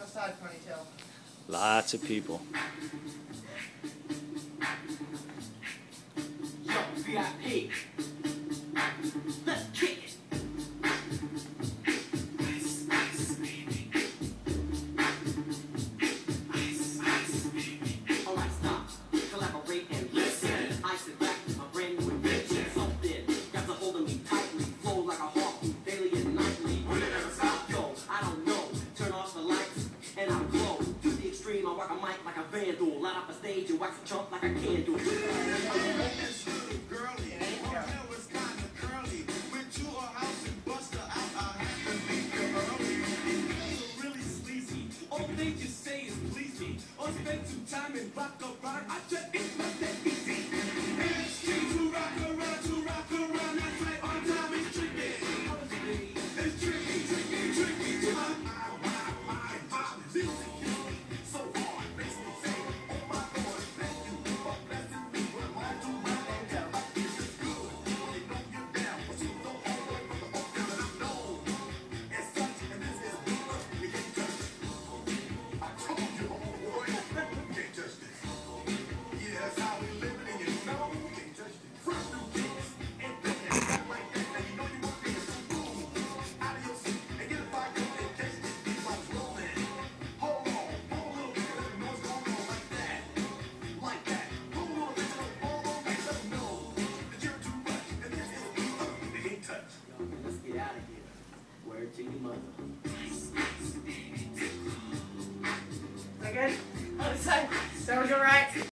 a side ponytail. Lots of people. Yo, VIP. Let's kick it. Ice, ice, baby. Ice, ice, baby. Alright, stop. Collaborate and listen. Ice it back to my brand new invention. Something grabs a hold of me tightly. Flow like a heartbeat daily and nightly. Will it ever stop? Yo, I don't know. Turn off the lights and I'll glow. To the extreme, I rock a mic like a vandal. Light up a stage and wax a chump like a candle.